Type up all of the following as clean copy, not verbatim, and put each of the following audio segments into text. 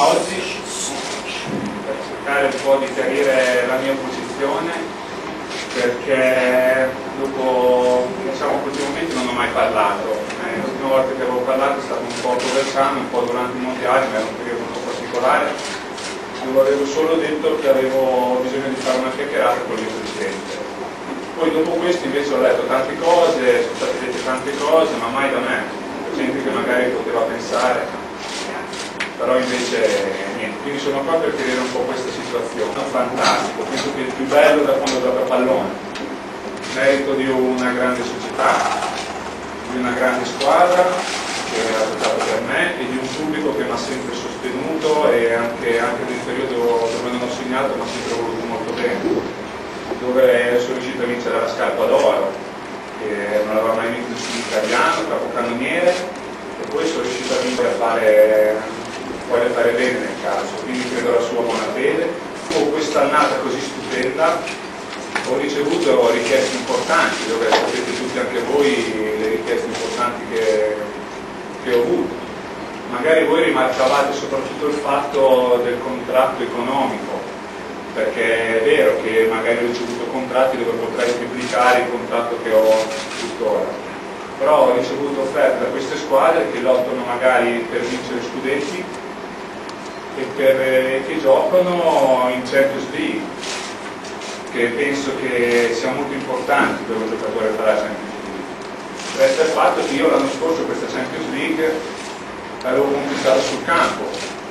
Oggi per cercare un po' di chiarire la mia posizione, perché dopo questi momenti non ho mai parlato. L'ultima volta che avevo parlato è stato un po' a Coverciano, un po' durante i mondiali, ma era un periodo un po' particolare, dove avevo solo detto che avevo bisogno di fare una chiacchierata con il mio presidente. Poi dopo questo invece ho letto tante cose, sono state dette tante cose, ma mai da me, gente che magari poteva pensare. Però invece niente, quindi sono qua per chiarire un po' questa situazione. Fantastico, penso che è il più bello da quando gioco a pallone, merito di una grande società, di una grande squadra che ha giocato per me e di un pubblico che mi ha sempre sostenuto e anche nel periodo dove non ho segnato mi ha sempre voluto molto bene, dove sono riuscito a vincere la scarpa d'oro, che non aveva mai vinto nessun italiano, capocannoniere, e poi sono riuscito a vincere voglio fare bene nel calcio, quindi credo alla sua buona fede. Dopo quest'annata così stupenda ho ricevuto richieste importanti, dove sapete tutti anche voi le richieste importanti che ho avuto. Magari voi rimarcavate soprattutto il fatto del contratto economico, perché è vero che magari ho ricevuto contratti dove potrei replicare il contratto che ho tuttora, però ho ricevuto offerte da queste squadre che lottano magari per vincere scudetti e che giocano in Champions League, che penso che sia molto importante per un giocatore fare la Champions League. Resta il fatto che io l'anno scorso questa Champions League l'avevo conquistata sul campo,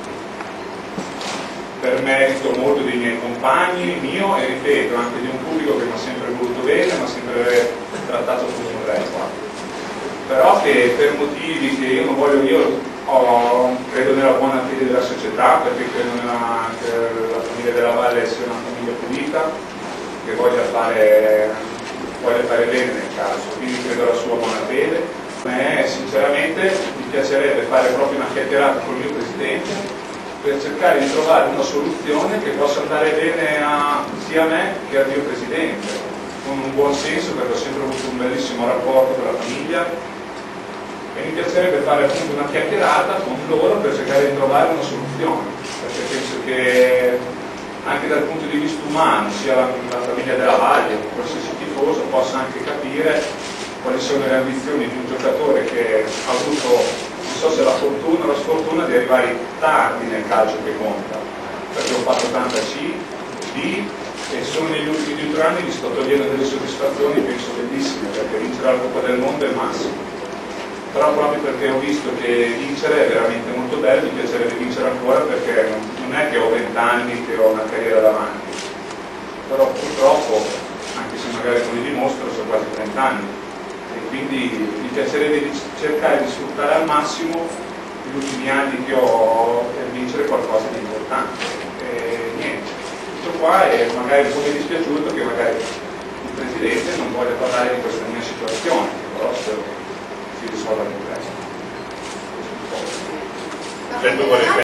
per merito molto dei miei compagni, mio e ripeto anche di un pubblico che mi ha sempre voluto bene, mi ha sempre trattato come un re. Però che per motivi che io non voglio, credo nella buona fede della società, perché credo che la famiglia della Valle sia una famiglia pulita, che voglia fare bene nel calcio, quindi credo alla sua buona fede. A me sinceramente mi piacerebbe fare proprio una chiacchierata con il mio presidente per cercare di trovare una soluzione che possa andare bene sia a me che al mio presidente, con un buon senso, perché ho sempre avuto un bellissimo rapporto con la famiglia. E mi piacerebbe fare appunto una chiacchierata con loro per cercare di trovare una soluzione, perché penso che anche dal punto di vista umano sia la famiglia della Valle, qualsiasi tifoso possa anche capire quali sono le ambizioni di un giocatore che ha avuto, non so se la fortuna o la sfortuna di arrivare tardi nel calcio che conta, perché ho fatto tanta C, D e solo negli ultimi 2 anni mi sto togliendo delle soddisfazioni penso bellissime, perché vincere la Coppa del Mondo è il massimo. Però proprio perché ho visto che vincere è veramente molto bello, mi piacerebbe vincere ancora, perché non è che ho 20 anni, che ho una carriera davanti, però purtroppo, anche se magari non li dimostro, sono quasi 30 anni e quindi mi piacerebbe cercare di sfruttare al massimo gli ultimi anni che ho per vincere qualcosa di importante. E niente, tutto qua, e magari un po' mi è dispiaciuto che magari il Presidente non voglia parlare di questa mia situazione, però spero si risolva più presto.